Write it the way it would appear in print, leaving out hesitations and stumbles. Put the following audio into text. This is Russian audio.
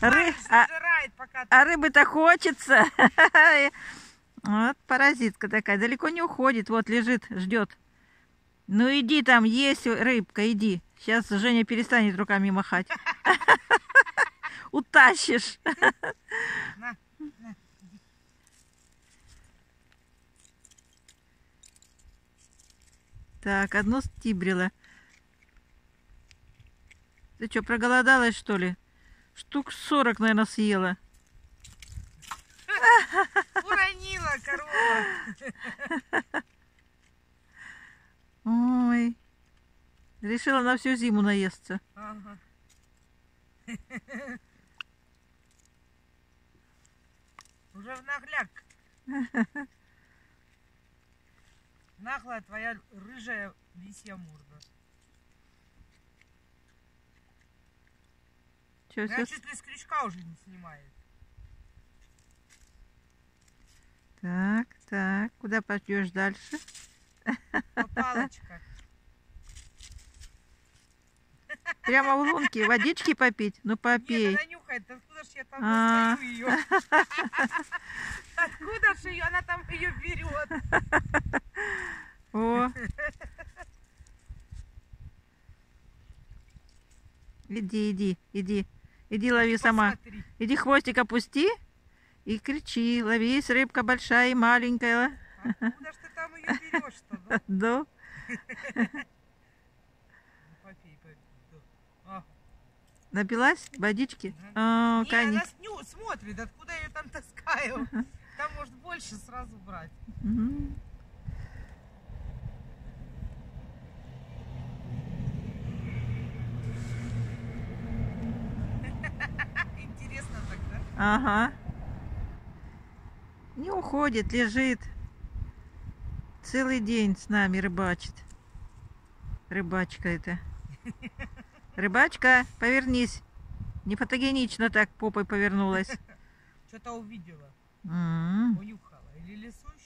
Сжирает, пока... А рыбы-то хочется. Вот паразитка такая. Далеко не уходит. Вот лежит, ждет. Ну иди там, есть рыбка, иди. Сейчас Женя перестанет руками махать. Утащишь. На, на. Так, одну стибрила. Ты что, проголодалась, что ли? Штук 40, наверное, съела. Уронила корова. Ой. Решила на всю зиму наесться. Ага. Уже в нагляк. Наглая твоя рыжая лисья морда. Чё, Я всё? чуть ли с крючка уже не снимает. Так, так. Куда пойдешь дальше? Палочка. Прямо в лунке водички попить? Ну попей. Нет, она нюхает. Откуда ж я там А. достаю ее? Откуда ж ее? Она там ее берет. О. Иди, иди, иди. Иди лови сама. Посмотри. Иди хвостик опусти и кричи. Ловись, рыбка большая и маленькая. Откуда ж ты там ее берешь-то? Да? Да. Попей, попей. А. Напилась водички? Не, О, она конечно. смотрит, откуда я ее там таскаю. Там может больше сразу брать. Мгм. Интересно тогда. Ага. Не уходит, лежит. Целый день с нами рыбачит. Рыбачка это. Рыбачка, повернись. Не фотогенично так попой повернулась. Что-то увидела. М. Унюхала. Или лесу